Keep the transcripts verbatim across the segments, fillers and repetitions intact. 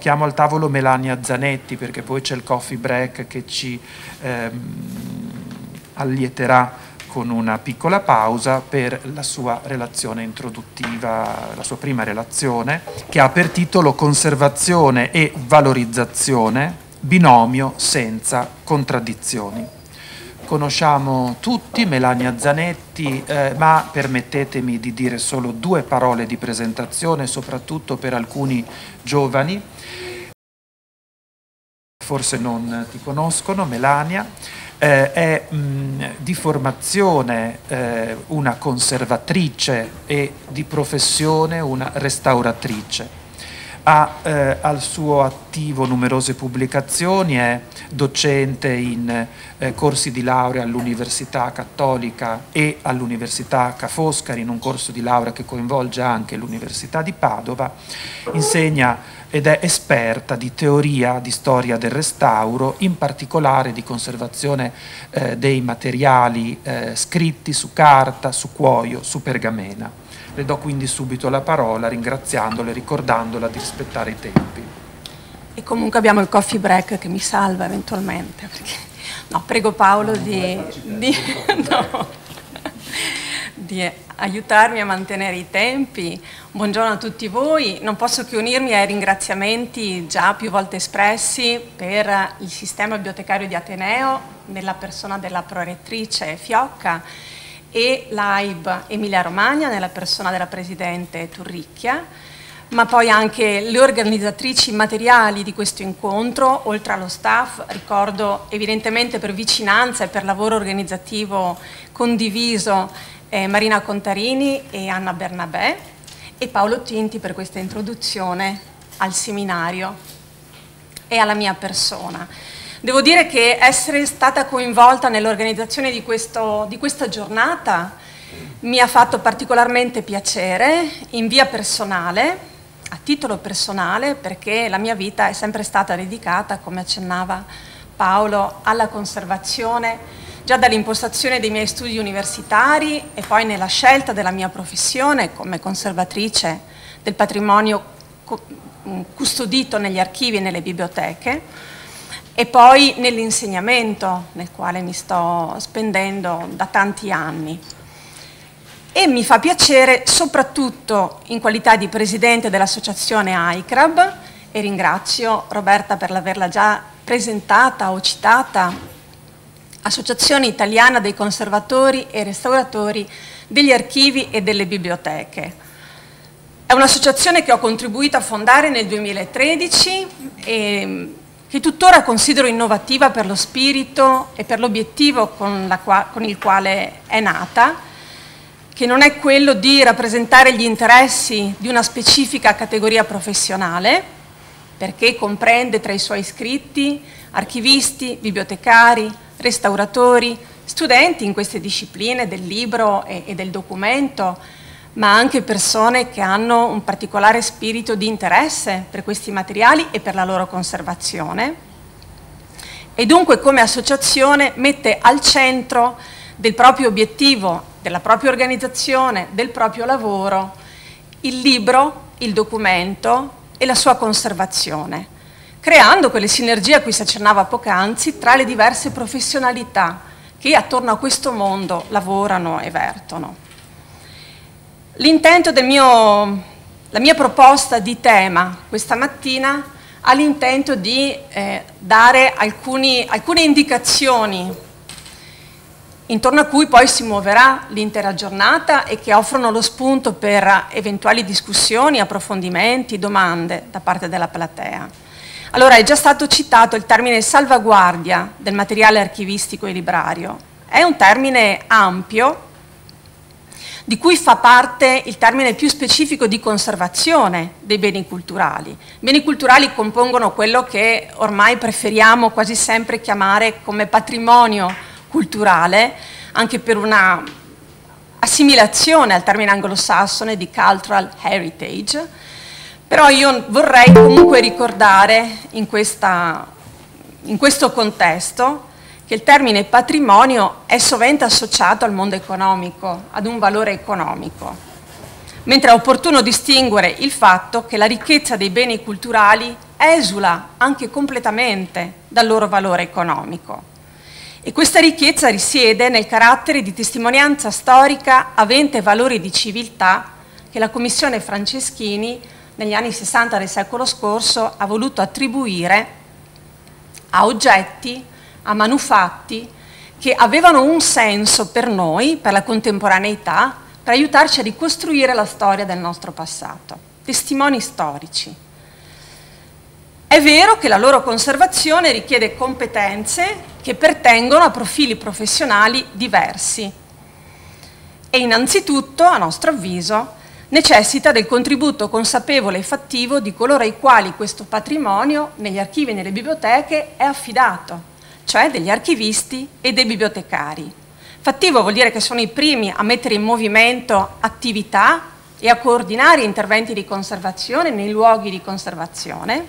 Chiamo al tavolo Melania Zanetti perché poi c'è il coffee break che ci ehm, allieterà con una piccola pausa per la sua relazione introduttiva, la sua prima relazione, che ha per titolo Conservazione e valorizzazione, binomio senza contraddizioni. Conosciamo tutti Melania Zanetti, eh, ma permettetemi di dire solo due parole di presentazione, soprattutto per alcuni giovani. Forse non ti conoscono. Melania eh, è mh, di formazione eh, una conservatrice e di professione una restauratrice. Ha eh, al suo attivo numerose pubblicazioni, è docente in eh, corsi di laurea all'Università Cattolica e all'Università Ca' Foscari, in un corso di laurea che coinvolge anche l'Università di Padova, insegna ed è esperta di teoria di storia del restauro, in particolare di conservazione eh, dei materiali eh, scritti su carta, su cuoio, su pergamena. Le do quindi subito la parola, ringraziandola e ricordandola di rispettare i tempi. E comunque abbiamo il coffee break che mi salva eventualmente. Perché... No, prego Paolo di, di, no, di aiutarmi a mantenere i tempi. Buongiorno a tutti voi. Non posso che unirmi ai ringraziamenti già più volte espressi per il sistema bibliotecario di Ateneo, nella persona della prorettrice Fiocca, e l'A I B Emilia Romagna nella persona della presidente Turricchia, ma poi anche le organizzatrici materiali di questo incontro, oltre allo staff. Ricordo evidentemente per vicinanza e per lavoro organizzativo condiviso eh, Marina Contarini e Anna Bernabé, e Paolo Tinti per questa introduzione al seminario e alla mia persona. Devo dire che essere stata coinvolta nell'organizzazione di, questo, di questa giornata mi ha fatto particolarmente piacere in via personale, a titolo personale, perché la mia vita è sempre stata dedicata, come accennava Paolo, alla conservazione, già dall'impostazione dei miei studi universitari e poi nella scelta della mia professione come conservatrice del patrimonio custodito negli archivi e nelle biblioteche, e poi nell'insegnamento nel quale mi sto spendendo da tanti anni. E mi fa piacere soprattutto in qualità di presidente dell'associazione A I C R A B, e ringrazio Roberta per averla già presentata o citata, Associazione Italiana dei Conservatori e Restauratori degli Archivi e delle Biblioteche. È un'associazione che ho contribuito a fondare nel duemilatredici e che tuttora considero innovativa per lo spirito e per l'obiettivo con, con il quale è nata, che non è quello di rappresentare gli interessi di una specifica categoria professionale, perché comprende tra i suoi iscritti archivisti, bibliotecari, restauratori, studenti in queste discipline del libro e, e del documento, ma anche persone che hanno un particolare spirito di interesse per questi materiali e per la loro conservazione. E dunque come associazione mette al centro del proprio obiettivo, della propria organizzazione, del proprio lavoro, il libro, il documento e la sua conservazione, creando quelle sinergie a cui si accennava poc'anzi tra le diverse professionalità che attorno a questo mondo lavorano e vertono. L'intento del mio, la mia proposta di tema questa mattina ha l'intento di eh, dare alcuni, alcune indicazioni intorno a cui poi si muoverà l'intera giornata e che offrono lo spunto per eventuali discussioni, approfondimenti, domande da parte della platea. Allora, è già stato citato il termine salvaguardia del materiale archivistico e librario. È un termine ampio, di cui fa parte il termine più specifico di conservazione dei beni culturali. I beni culturali compongono quello che ormai preferiamo quasi sempre chiamare come patrimonio culturale, anche per una assimilazione al termine anglosassone di cultural heritage. Però io vorrei comunque ricordare in, questa, in questo contesto che il termine patrimonio è sovente associato al mondo economico, ad un valore economico, mentre è opportuno distinguere il fatto che la ricchezza dei beni culturali esula anche completamente dal loro valore economico. E questa ricchezza risiede nel carattere di testimonianza storica avente valori di civiltà che la Commissione Franceschini negli anni sessanta del secolo scorso ha voluto attribuire a oggetti, a manufatti che avevano un senso per noi, per la contemporaneità, per aiutarci a ricostruire la storia del nostro passato. Testimoni storici. È vero che la loro conservazione richiede competenze che pertengono a profili professionali diversi e innanzitutto, a nostro avviso, necessita del contributo consapevole e fattivo di coloro ai quali questo patrimonio negli archivi e nelle biblioteche è affidato, cioè degli archivisti e dei bibliotecari. Fattivo vuol dire che sono i primi a mettere in movimento attività e a coordinare interventi di conservazione nei luoghi di conservazione,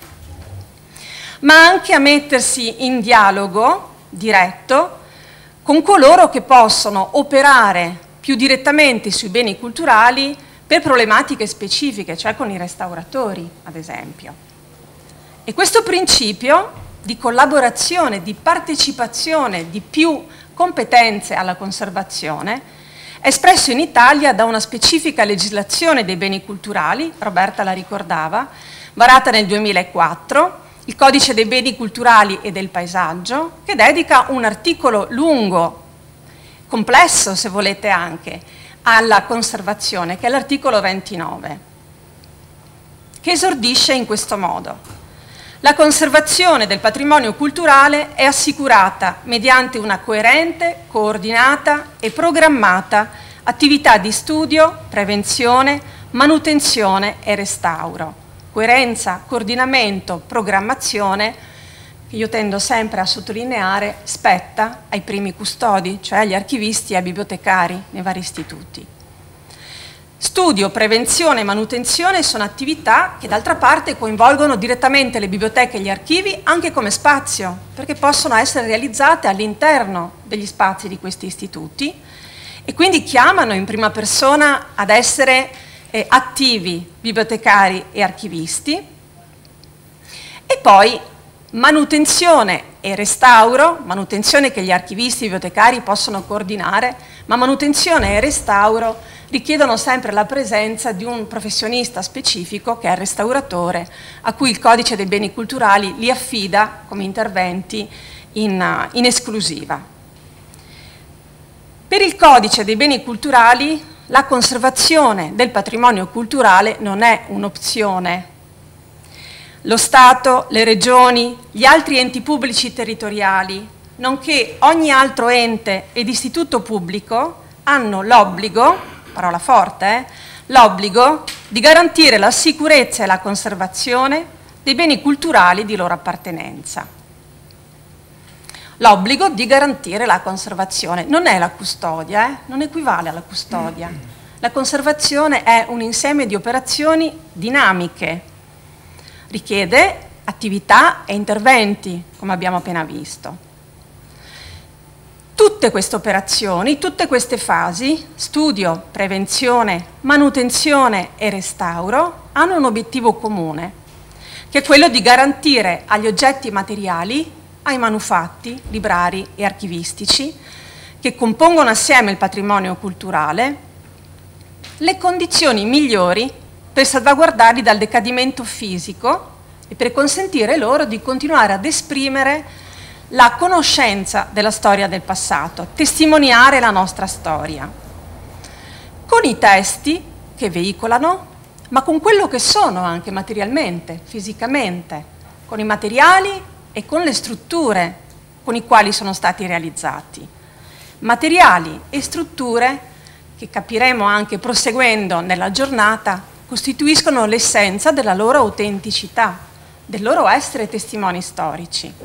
ma anche a mettersi in dialogo diretto con coloro che possono operare più direttamente sui beni culturali per problematiche specifiche, cioè con i restauratori, ad esempio. E questo principio di collaborazione, di partecipazione di più competenze alla conservazione è espresso in Italia da una specifica legislazione dei beni culturali, Roberta la ricordava, varata nel duemilaquattro, il Codice dei beni culturali e del paesaggio, che dedica un articolo lungo, complesso se volete anche, alla conservazione, che è l'articolo ventinove, che esordisce in questo modo. La conservazione del patrimonio culturale è assicurata mediante una coerente, coordinata e programmata attività di studio, prevenzione, manutenzione e restauro. Coerenza, coordinamento, programmazione, che io tendo sempre a sottolineare, spetta ai primi custodi, cioè agli archivisti e ai bibliotecari nei vari istituti. Studio, prevenzione e manutenzione sono attività che d'altra parte coinvolgono direttamente le biblioteche e gli archivi anche come spazio, perché possono essere realizzate all'interno degli spazi di questi istituti e quindi chiamano in prima persona ad essere eh, attivi bibliotecari e archivisti. E poi manutenzione e restauro, manutenzione che gli archivisti e i bibliotecari possono coordinare, ma manutenzione e restauro richiedono sempre la presenza di un professionista specifico, che è il restauratore, a cui il Codice dei beni culturali li affida come interventi in, in esclusiva. Per il Codice dei beni culturali la conservazione del patrimonio culturale non è un'opzione. Lo Stato, le regioni, gli altri enti pubblici territoriali, nonché ogni altro ente ed istituto pubblico hanno l'obbligo, parola forte, eh, l'obbligo di garantire la sicurezza e la conservazione dei beni culturali di loro appartenenza. L'obbligo di garantire la conservazione non è la custodia, eh, non equivale alla custodia. La conservazione è un insieme di operazioni dinamiche, richiede attività e interventi, come abbiamo appena visto. Tutte queste operazioni, tutte queste fasi, studio, prevenzione, manutenzione e restauro, hanno un obiettivo comune, che è quello di garantire agli oggetti materiali, ai manufatti, librari e archivistici, che compongono assieme il patrimonio culturale, le condizioni migliori per salvaguardarli dal decadimento fisico e per consentire loro di continuare ad esprimere la conoscenza della storia del passato, testimoniare la nostra storia, con i testi che veicolano, ma con quello che sono anche materialmente, fisicamente, con i materiali e con le strutture con i quali sono stati realizzati. Materiali e strutture che capiremo anche proseguendo nella giornata costituiscono l'essenza della loro autenticità, del loro essere testimoni storici.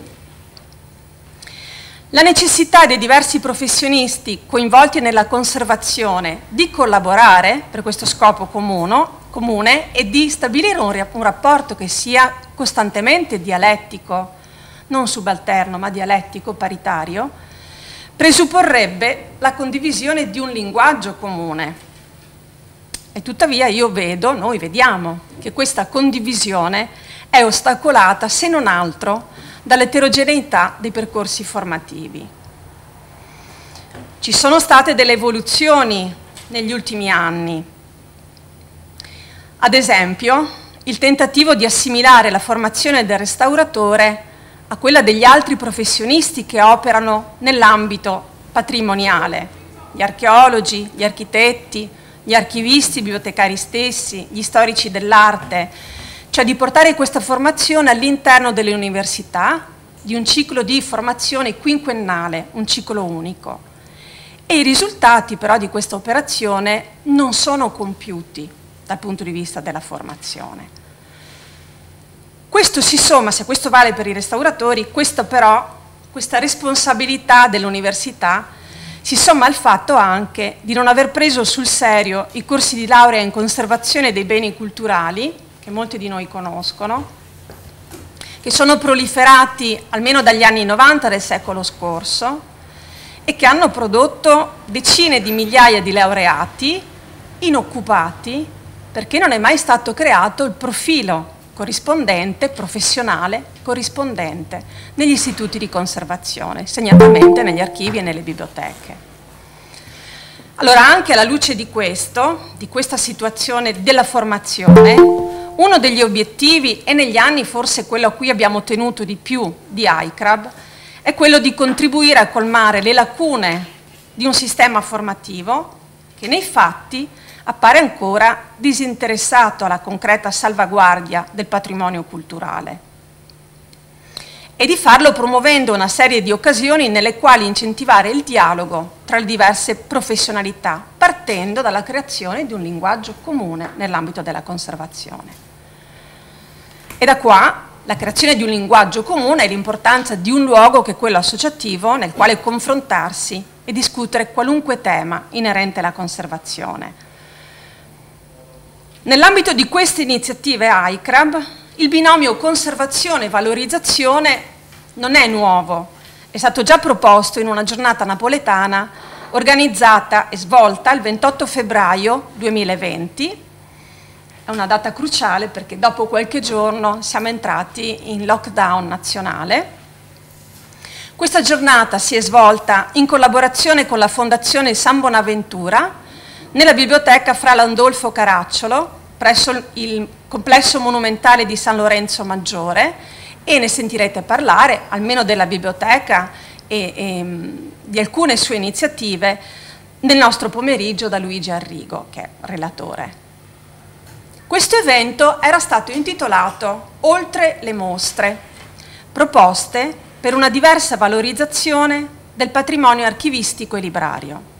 La necessità dei diversi professionisti coinvolti nella conservazione di collaborare per questo scopo comuno, comune e di stabilire un, un rapporto che sia costantemente dialettico, non subalterno ma dialettico, paritario, presupporrebbe la condivisione di un linguaggio comune. E tuttavia io vedo, noi vediamo, che questa condivisione è ostacolata, se non altro, dall'eterogeneità dei percorsi formativi. Ci sono state delle evoluzioni negli ultimi anni. Ad esempio, il tentativo di assimilare la formazione del restauratore a quella degli altri professionisti che operano nell'ambito patrimoniale, gli archeologi, gli architetti, gli archivisti, i bibliotecari stessi, gli storici dell'arte, cioè di portare questa formazione all'interno delle università, di un ciclo di formazione quinquennale, un ciclo unico. E i risultati però di questa operazione non sono compiuti dal punto di vista della formazione. Questo si somma, se questo vale per i restauratori, questa però, questa responsabilità dell'università si somma al fatto anche di non aver preso sul serio i corsi di laurea in conservazione dei beni culturali, che molti di noi conoscono, che sono proliferati almeno dagli anni novanta del secolo scorso e che hanno prodotto decine di migliaia di laureati inoccupati perché non è mai stato creato il profilo corrispondente, professionale, corrispondente negli istituti di conservazione, segnatamente negli archivi e nelle biblioteche. Allora, anche alla luce di questo, di questa situazione della formazione, uno degli obiettivi, e negli anni forse quello a cui abbiamo tenuto di più di I C R A B, è quello di contribuire a colmare le lacune di un sistema formativo che nei fatti appare ancora disinteressato alla concreta salvaguardia del patrimonio culturale, e di farlo promuovendo una serie di occasioni nelle quali incentivare il dialogo tra le diverse professionalità, partendo dalla creazione di un linguaggio comune nell'ambito della conservazione. E da qua la creazione di un linguaggio comune e l'importanza di un luogo che è quello associativo nel quale confrontarsi e discutere qualunque tema inerente alla conservazione. Nell'ambito di queste iniziative I C R A B, il binomio conservazione-valorizzazione non è nuovo, è stato già proposto in una giornata napoletana organizzata e svolta il ventotto febbraio duemilaventi. È una data cruciale perché dopo qualche giorno siamo entrati in lockdown nazionale. Questa giornata si è svolta in collaborazione con la Fondazione San Bonaventura nella biblioteca Fra Landolfo Caracciolo, presso il complesso monumentale di San Lorenzo Maggiore, e ne sentirete parlare, almeno della biblioteca e, e di alcune sue iniziative, nel nostro pomeriggio da Luigi Arrigo, che è relatore. Questo evento era stato intitolato Oltre le mostre, proposte per una diversa valorizzazione del patrimonio archivistico e librario.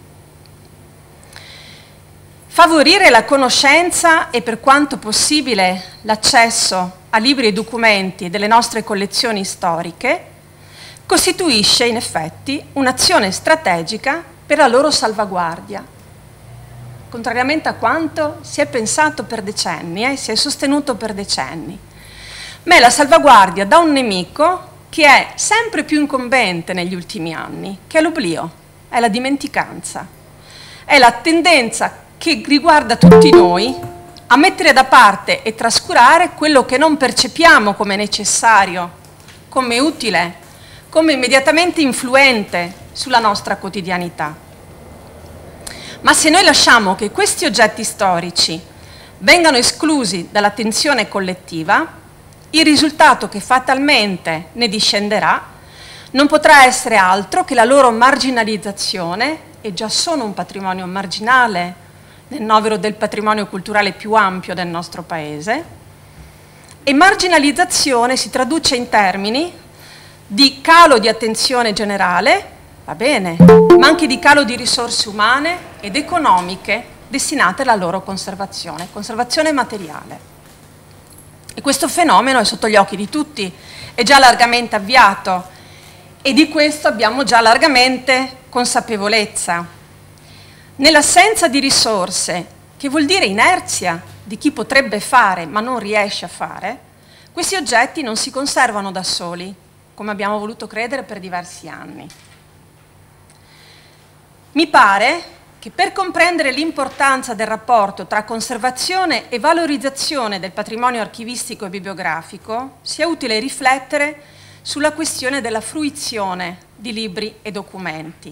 Favorire la conoscenza e, per quanto possibile, l'accesso a libri e documenti delle nostre collezioni storiche costituisce, in effetti, un'azione strategica per la loro salvaguardia, contrariamente a quanto si è pensato per decenni e eh, si è sostenuto per decenni. Ma è la salvaguardia da un nemico che è sempre più incombente negli ultimi anni, che è l'oblio, è la dimenticanza, è la tendenza che riguarda tutti noi a mettere da parte e trascurare quello che non percepiamo come necessario, come utile, come immediatamente influente sulla nostra quotidianità. Ma se noi lasciamo che questi oggetti storici vengano esclusi dall'attenzione collettiva, il risultato che fatalmente ne discenderà non potrà essere altro che la loro marginalizzazione, e già sono un patrimonio marginale nel novero del patrimonio culturale più ampio del nostro Paese, e marginalizzazione si traduce in termini di calo di attenzione generale, va bene, ma anche di calo di risorse umane ed economiche destinate alla loro conservazione, conservazione materiale. E questo fenomeno è sotto gli occhi di tutti, è già largamente avviato e di questo abbiamo già largamente consapevolezza. Nell'assenza di risorse, che vuol dire inerzia di chi potrebbe fare ma non riesce a fare, questi oggetti non si conservano da soli, come abbiamo voluto credere per diversi anni. Mi pare che per comprendere l'importanza del rapporto tra conservazione e valorizzazione del patrimonio archivistico e bibliografico sia utile riflettere sulla questione della fruizione di libri e documenti.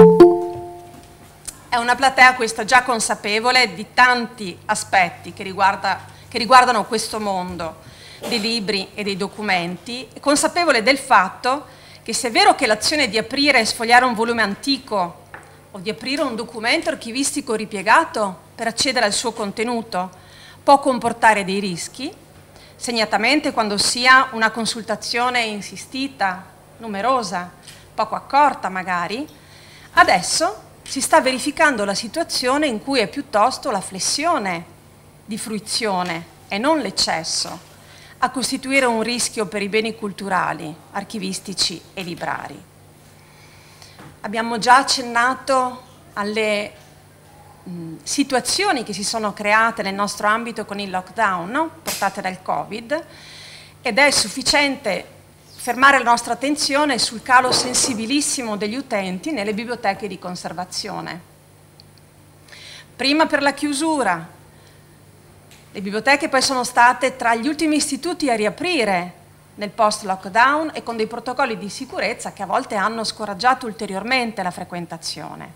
È una platea questa già consapevole di tanti aspetti che, riguarda, che riguardano questo mondo dei libri e dei documenti, consapevole del fatto che se è vero che l'azione di aprire e sfogliare un volume antico o di aprire un documento archivistico ripiegato per accedere al suo contenuto può comportare dei rischi, segnatamente quando sia una consultazione insistita, numerosa, poco accorta magari, adesso si sta verificando la situazione in cui è piuttosto la flessione di fruizione e non l'eccesso a costituire un rischio per i beni culturali, archivistici e librari. Abbiamo già accennato alle mh, situazioni che si sono create nel nostro ambito con il lockdown, no? portate dal Covid, ed è sufficiente fermare la nostra attenzione sul calo sensibilissimo degli utenti nelle biblioteche di conservazione. Prima per la chiusura, le biblioteche poi sono state tra gli ultimi istituti a riaprire nel post-lockdown e con dei protocolli di sicurezza che a volte hanno scoraggiato ulteriormente la frequentazione.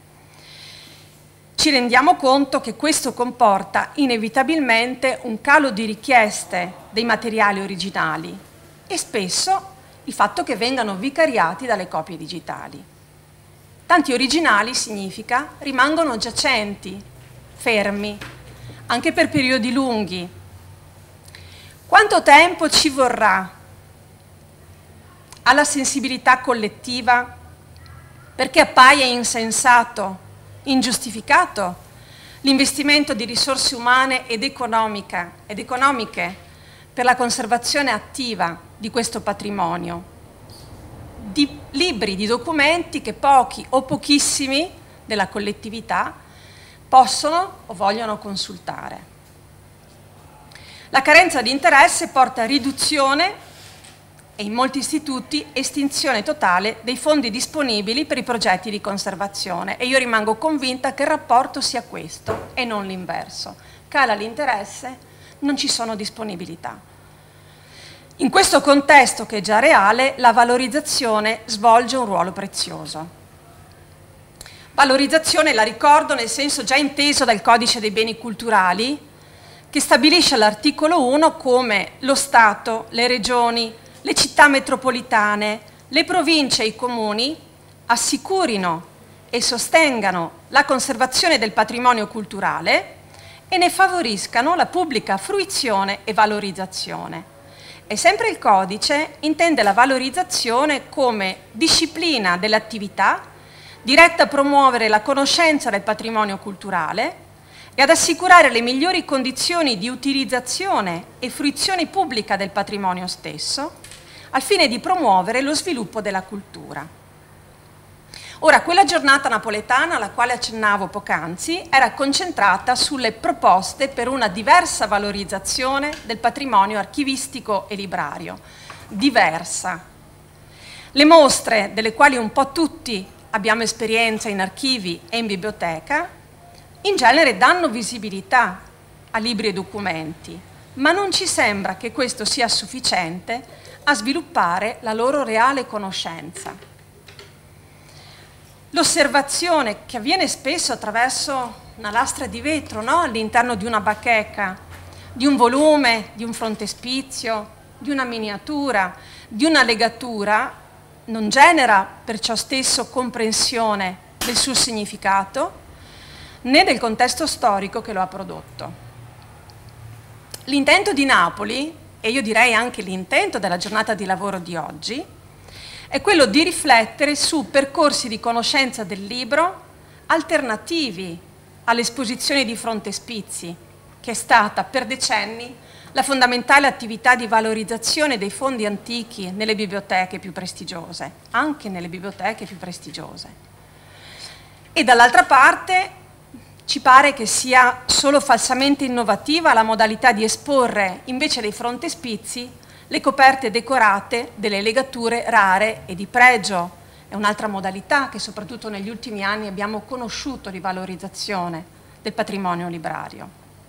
Ci rendiamo conto che questo comporta inevitabilmente un calo di richieste dei materiali originali e spesso il fatto che vengano vicariati dalle copie digitali. Tanti originali significa rimangono giacenti, fermi, anche per periodi lunghi. Quanto tempo ci vorrà alla sensibilità collettiva perché appaia insensato, ingiustificato l'investimento di risorse umane ed, economica, ed economiche per la conservazione attiva di questo patrimonio, di libri, di documenti che pochi o pochissimi della collettività possono o vogliono consultare. La carenza di interesse porta a riduzione e in molti istituti estinzione totale dei fondi disponibili per i progetti di conservazione e io rimango convinta che il rapporto sia questo e non l'inverso. Cala l'interesse, non ci sono disponibilità. In questo contesto che è già reale, la valorizzazione svolge un ruolo prezioso. Valorizzazione, la ricordo, nel senso già inteso dal Codice dei beni culturali, che stabilisce all'articolo uno come lo Stato, le regioni, le città metropolitane, le province e i comuni assicurino e sostengano la conservazione del patrimonio culturale e ne favoriscano la pubblica fruizione e valorizzazione. E sempre il Codice intende la valorizzazione come disciplina dell'attività diretta a promuovere la conoscenza del patrimonio culturale e ad assicurare le migliori condizioni di utilizzazione e fruizione pubblica del patrimonio stesso, al fine di promuovere lo sviluppo della cultura. Ora, quella giornata napoletana alla quale accennavo poc'anzi era concentrata sulle proposte per una diversa valorizzazione del patrimonio archivistico e librario, diversa. Le mostre, delle quali un po' tutti abbiamo esperienza in archivi e in biblioteca, in genere danno visibilità a libri e documenti, ma non ci sembra che questo sia sufficiente a sviluppare la loro reale conoscenza. L'osservazione che avviene spesso attraverso una lastra di vetro, no? all'interno di una bacheca, di un volume, di un frontespizio, di una miniatura, di una legatura, non genera perciò stesso comprensione del suo significato né del contesto storico che lo ha prodotto. L'intento di Napoli, e io direi anche l'intento della giornata di lavoro di oggi, è quello di riflettere su percorsi di conoscenza del libro alternativi all'esposizione di frontespizi, che è stata per decenni la fondamentale attività di valorizzazione dei fondi antichi nelle biblioteche più prestigiose, anche nelle biblioteche più prestigiose. E dall'altra parte ci pare che sia solo falsamente innovativa la modalità di esporre, invece dei frontespizi, le coperte decorate delle legature rare e di pregio, è un'altra modalità che soprattutto negli ultimi anni abbiamo conosciuto di valorizzazione del patrimonio librario.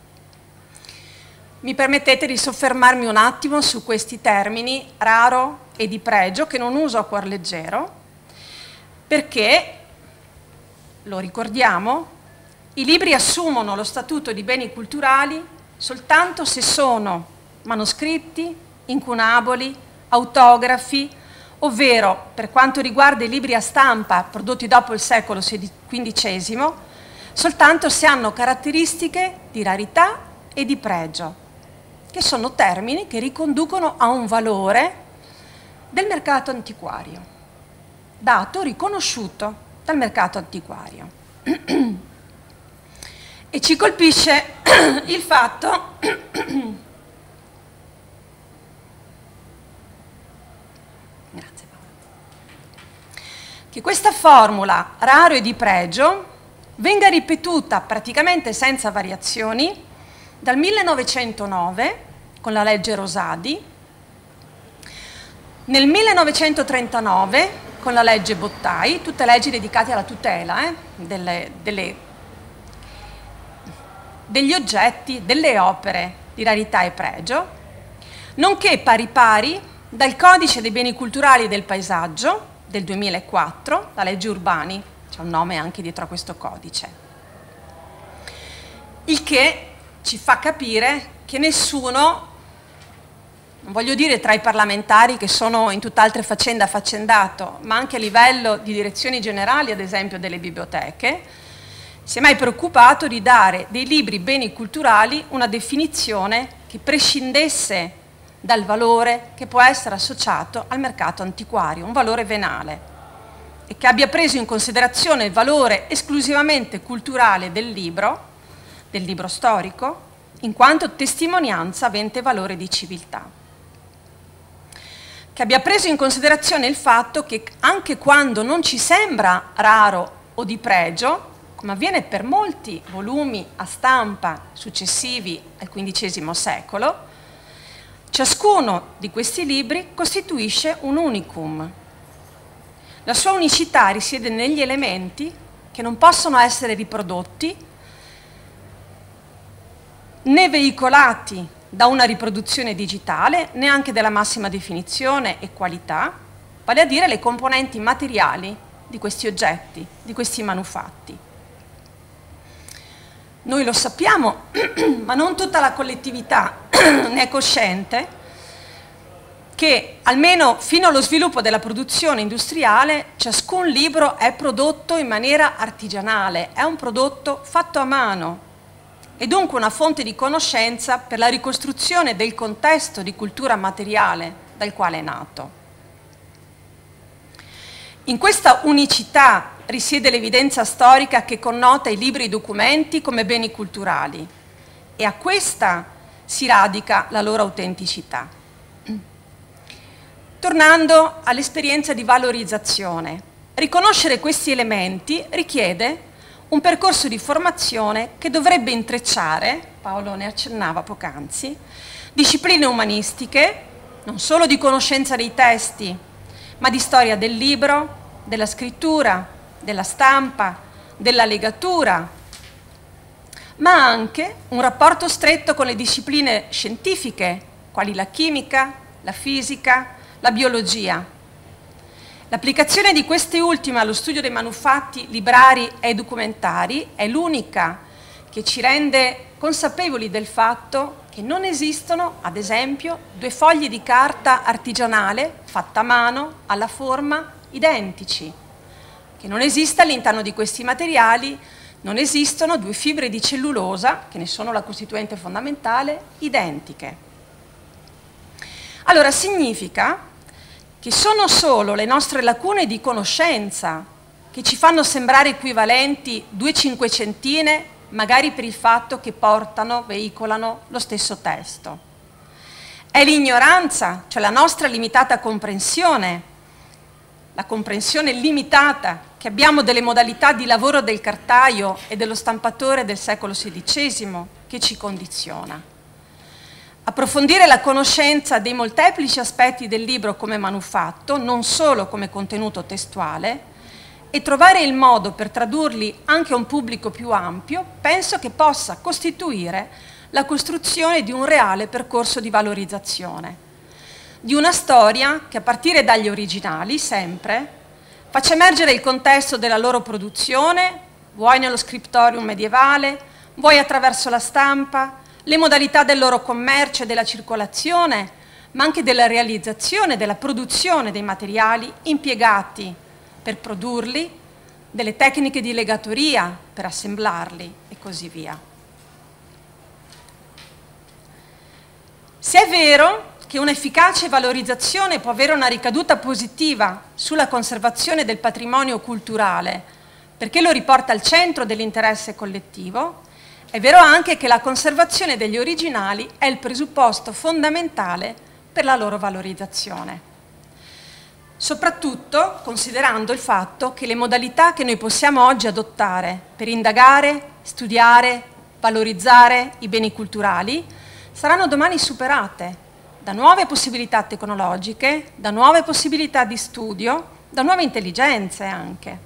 Mi permettete di soffermarmi un attimo su questi termini raro e di pregio, che non uso a cuor leggero, perché, lo ricordiamo, i libri assumono lo statuto di beni culturali soltanto se sono manoscritti, incunaboli, autografi, ovvero, per quanto riguarda i libri a stampa prodotti dopo il secolo quindicesimo, soltanto se hanno caratteristiche di rarità e di pregio, che sono termini che riconducono a un valore del mercato antiquario, dato riconosciuto dal mercato antiquario. E ci colpisce il fatto Grazie, Paola. che questa formula raro e di pregio venga ripetuta praticamente senza variazioni dal millenovecentonove con la legge Rosadi, nel millenovecentotrentanove con la legge Bottai, tutte leggi dedicate alla tutela eh, delle, delle, degli oggetti, delle opere di rarità e pregio, nonché pari pari dal Codice dei beni culturali e del paesaggio del duemilaquattro, la legge Urbani, c'è un nome anche dietro a questo codice, il che ci fa capire che nessuno, non voglio dire tra i parlamentari che sono in tutt'altre faccende affaccendato, ma anche a livello di direzioni generali, ad esempio delle biblioteche, si è mai preoccupato di dare dei libri beni culturali una definizione che prescindesse dal valore che può essere associato al mercato antiquario, un valore venale, e che abbia preso in considerazione il valore esclusivamente culturale del libro, del libro storico, in quanto testimonianza avente valore di civiltà. Che abbia preso in considerazione il fatto che anche quando non ci sembra raro o di pregio, come avviene per molti volumi a stampa successivi al quindicesimo secolo, ciascuno di questi libri costituisce un unicum. La sua unicità risiede negli elementi che non possono essere riprodotti né veicolati da una riproduzione digitale, neanche della massima definizione e qualità, vale a dire le componenti materiali di questi oggetti, di questi manufatti. Noi lo sappiamo, ma non tutta la collettività ne è cosciente, che almeno fino allo sviluppo della produzione industriale ciascun libro è prodotto in maniera artigianale, è un prodotto fatto a mano e dunque una fonte di conoscenza per la ricostruzione del contesto di cultura materiale dal quale è nato. In questa unicità risiede l'evidenza storica che connota i libri e i documenti come beni culturali e a questa si radica la loro autenticità. Tornando all'esperienza di valorizzazione, riconoscere questi elementi richiede un percorso di formazione che dovrebbe intrecciare, Paolo ne accennava poc'anzi, discipline umanistiche, non solo di conoscenza dei testi, ma di storia del libro, della scrittura, della stampa, della legatura, ma anche un rapporto stretto con le discipline scientifiche, quali la chimica, la fisica, la biologia. L'applicazione di queste ultime allo studio dei manufatti librari e documentari è l'unica che ci rende consapevoli del fatto che non esistono, ad esempio, due fogli di carta artigianale fatta a mano, alla forma, identici, che non esiste all'interno di questi materiali, non esistono due fibre di cellulosa, che ne sono la costituente fondamentale, identiche. Allora significa che sono solo le nostre lacune di conoscenza che ci fanno sembrare equivalenti due cinquecentine, magari per il fatto che portano, veicolano lo stesso testo. È l'ignoranza, cioè la nostra limitata comprensione, la comprensione limitata che abbiamo delle modalità di lavoro del cartaio e dello stampatore del secolo sedicesimo che ci condiziona. approfondire la conoscenza dei molteplici aspetti del libro come manufatto, non solo come contenuto testuale, e trovare il modo per tradurli anche a un pubblico più ampio, penso che possa costituire la costruzione di un reale percorso di valorizzazione, di una storia che a partire dagli originali, sempre, faccia emergere il contesto della loro produzione, vuoi nello scriptorium medievale, vuoi attraverso la stampa, le modalità del loro commercio e della circolazione, ma anche della realizzazione, della produzione dei materiali impiegati per produrli, delle tecniche di legatoria per assemblarli e così via. Se è vero che un'efficace valorizzazione può avere una ricaduta positiva sulla conservazione del patrimonio culturale, perché lo riporta al centro dell'interesse collettivo, è vero anche che la conservazione degli originali è il presupposto fondamentale per la loro valorizzazione. Soprattutto considerando il fatto che le modalità che noi possiamo oggi adottare per indagare, studiare, valorizzare i beni culturali saranno domani superate da nuove possibilità tecnologiche, da nuove possibilità di studio, da nuove intelligenze anche.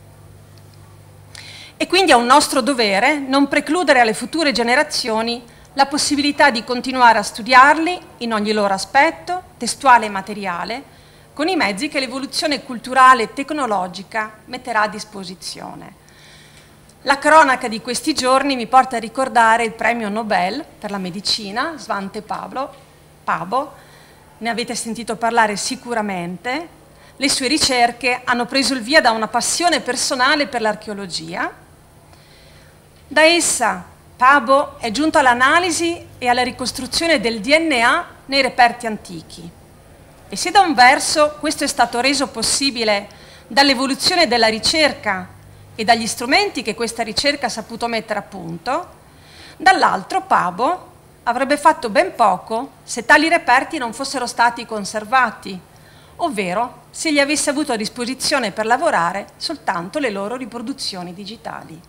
E quindi è un nostro dovere non precludere alle future generazioni la possibilità di continuare a studiarli in ogni loro aspetto, testuale e materiale, con i mezzi che l'evoluzione culturale e tecnologica metterà a disposizione. La cronaca di questi giorni mi porta a ricordare il premio Nobel per la medicina, Svante Pablo, Pabo, ne avete sentito parlare sicuramente. Le sue ricerche hanno preso il via da una passione personale per l'archeologia. Da essa Pabo è giunto all'analisi e alla ricostruzione del D N A nei reperti antichi. E se da un verso questo è stato reso possibile dall'evoluzione della ricerca e dagli strumenti che questa ricerca ha saputo mettere a punto, dall'altro Pabo avrebbe fatto ben poco se tali reperti non fossero stati conservati, ovvero se li avesse avuto a disposizione per lavorare soltanto le loro riproduzioni digitali.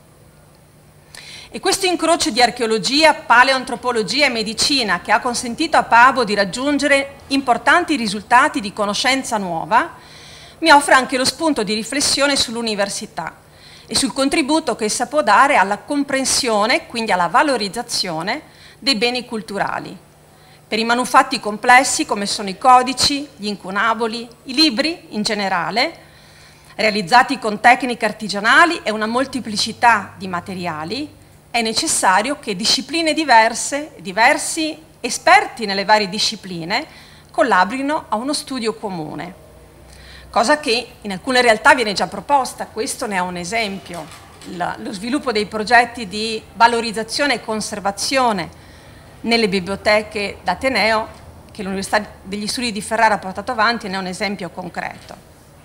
E questo incrocio di archeologia, paleoantropologia e medicina che ha consentito a Pabo di raggiungere importanti risultati di conoscenza nuova, mi offre anche lo spunto di riflessione sull'università e sul contributo che essa può dare alla comprensione, quindi alla valorizzazione, dei beni culturali, per i manufatti complessi come sono i codici, gli incunaboli, i libri in generale, realizzati con tecniche artigianali e una molteplicità di materiali. È necessario che discipline diverse, diversi esperti nelle varie discipline, collaborino a uno studio comune, cosa che in alcune realtà viene già proposta. Questo ne è un esempio, La, lo sviluppo dei progetti di valorizzazione e conservazione nelle biblioteche d'Ateneo, che l'Università degli Studi di Ferrara ha portato avanti, ne è un esempio concreto.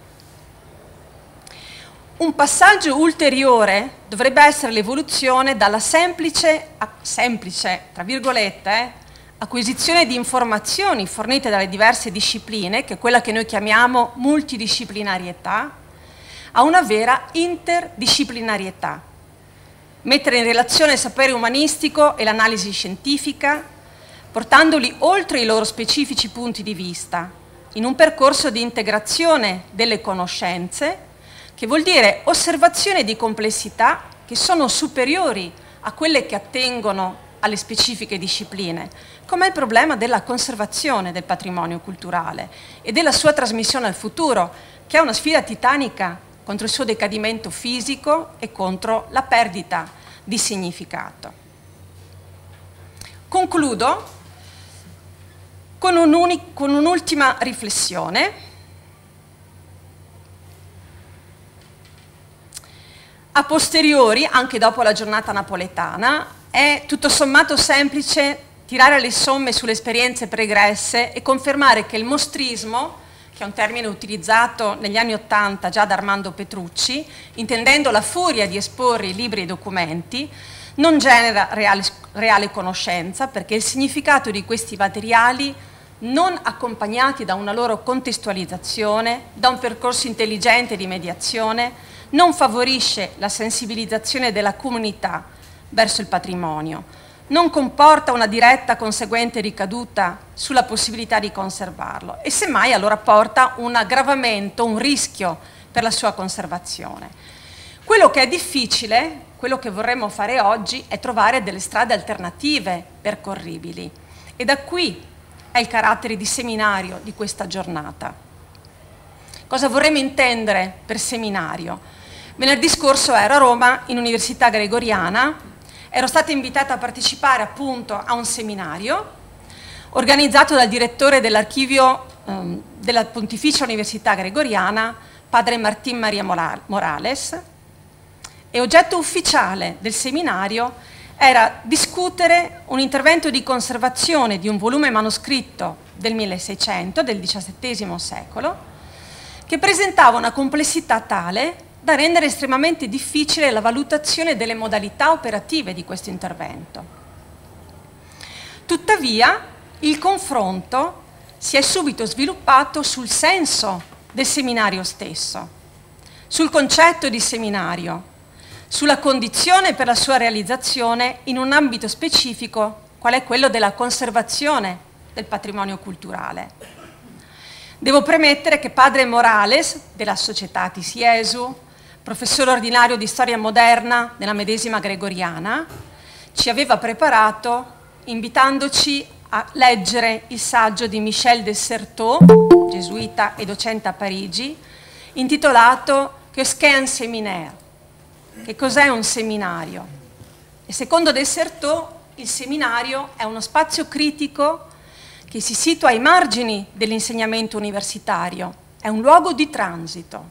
Un passaggio ulteriore dovrebbe essere l'evoluzione dalla semplice, semplice tra virgolette, eh, acquisizione di informazioni fornite dalle diverse discipline, che è quella che noi chiamiamo multidisciplinarietà, a una vera interdisciplinarietà. Mettere in relazione il sapere umanistico e l'analisi scientifica, portandoli oltre i loro specifici punti di vista, in un percorso di integrazione delle conoscenze, che vuol dire osservazione di complessità che sono superiori a quelle che attengono alle specifiche discipline, come il problema della conservazione del patrimonio culturale e della sua trasmissione al futuro, che è una sfida titanica contro il suo decadimento fisico e contro la perdita di significato. Concludo con un'ultima riflessione. A posteriori, anche dopo la giornata napoletana, è tutto sommato semplice tirare le somme sulle esperienze pregresse e confermare che il mostrismo, che è un termine utilizzato negli anni Ottanta già da Armando Petrucci, intendendo la furia di esporre i libri e i documenti, non genera reale, reale conoscenza, perché il significato di questi materiali, non accompagnati da una loro contestualizzazione, da un percorso intelligente di mediazione, non favorisce la sensibilizzazione della comunità verso il patrimonio, non comporta una diretta conseguente ricaduta sulla possibilità di conservarlo e semmai allora porta un aggravamento, un rischio per la sua conservazione. Quello che è difficile, quello che vorremmo fare oggi, è trovare delle strade alternative percorribili e da qui è il carattere di seminario di questa giornata. Cosa vorremmo intendere per seminario? Venerdì scorso ero a Roma in Università Gregoriana. Ero stata invitata a partecipare appunto a un seminario organizzato dal direttore dell'archivio um, della Pontificia Università Gregoriana, padre Martín María Morales, e oggetto ufficiale del seminario era discutere un intervento di conservazione di un volume manoscritto del milleseicento, del diciassettesimo secolo, che presentava una complessità tale da rendere estremamente difficile la valutazione delle modalità operative di questo intervento. Tuttavia, il confronto si è subito sviluppato sul senso del seminario stesso, sul concetto di seminario, sulla condizione per la sua realizzazione in un ambito specifico, qual è quello della conservazione del patrimonio culturale. Devo premettere che padre Morales, della Societatis Jesu, professore ordinario di storia moderna della medesima Gregoriana, ci aveva preparato invitandoci a leggere il saggio di Michel de Certeau, gesuita e docente a Parigi, intitolato Qu'est-ce qu'est un séminaire? Che cos'è un seminario? E secondo de Certeau il seminario è uno spazio critico che si situa ai margini dell'insegnamento universitario, è un luogo di transito.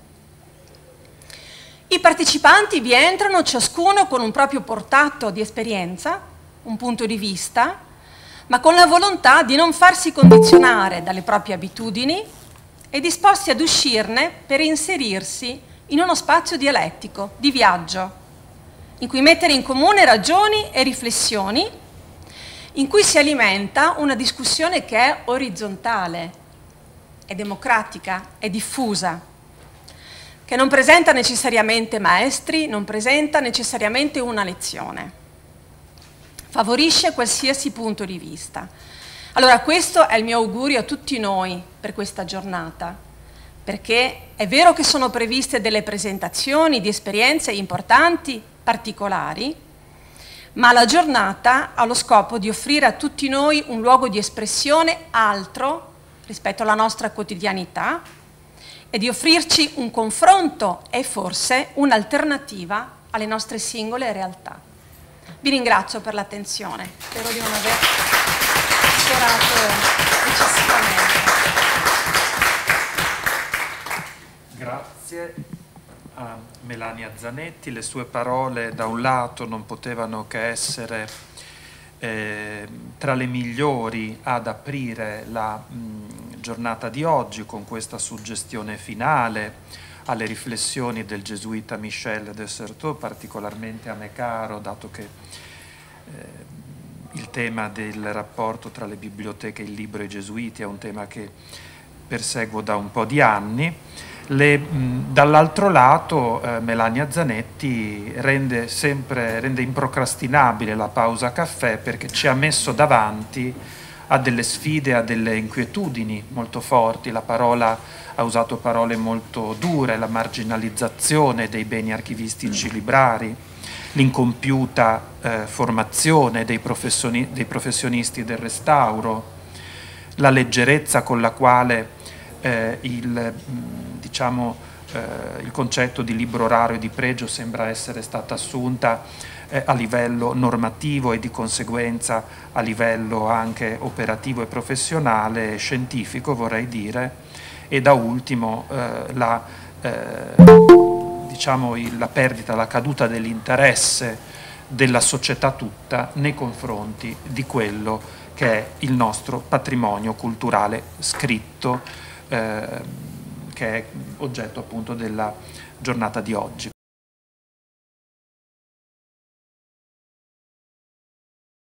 I partecipanti vi entrano ciascuno con un proprio portato di esperienza, un punto di vista, ma con la volontà di non farsi condizionare dalle proprie abitudini e disposti ad uscirne per inserirsi in uno spazio dialettico, di viaggio, in cui mettere in comune ragioni e riflessioni, in cui si alimenta una discussione che è orizzontale, è democratica, è diffusa, che non presenta necessariamente maestri, non presenta necessariamente una lezione. Favorisce qualsiasi punto di vista. Allora questo è il mio augurio a tutti noi per questa giornata, perché è vero che sono previste delle presentazioni di esperienze importanti, particolari, ma la giornata ha lo scopo di offrire a tutti noi un luogo di espressione altro rispetto alla nostra quotidianità, e di offrirci un confronto e forse un'alternativa alle nostre singole realtà. Vi ringrazio per l'attenzione, spero di non aver sforato eccessivamente. Grazie a Melania Zanetti, le sue parole da un lato non potevano che essere eh, tra le migliori ad aprire la mh, giornata di oggi, con questa suggestione finale alle riflessioni del gesuita Michel de Certeau, particolarmente a me caro, dato che eh, il tema del rapporto tra le biblioteche, il libro e i gesuiti è un tema che perseguo da un po' di anni. Dall'altro lato eh, Melania Zanetti rende sempre rende improcrastinabile la pausa caffè, perché ci ha messo davanti a delle sfide, a delle inquietudini molto forti. La parola, ha usato parole molto dure: la marginalizzazione dei beni archivistici librari, l'incompiuta eh, formazione dei, professioni, dei professionisti del restauro, la leggerezza con la quale eh, il, diciamo, eh, il concetto di libro raro e di pregio sembra essere stata assunta eh, a livello normativo e di conseguenza a livello anche operativo e professionale, scientifico vorrei dire, e da ultimo eh, la, eh, diciamo, il, la perdita, la caduta dell'interesse della società tutta nei confronti di quello che è il nostro patrimonio culturale scritto, eh, che è oggetto appunto della giornata di oggi.